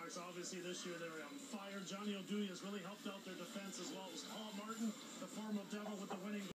Obviously, this year they were on fire. Johnny Oduya has really helped out their defense as well as Paul Martin.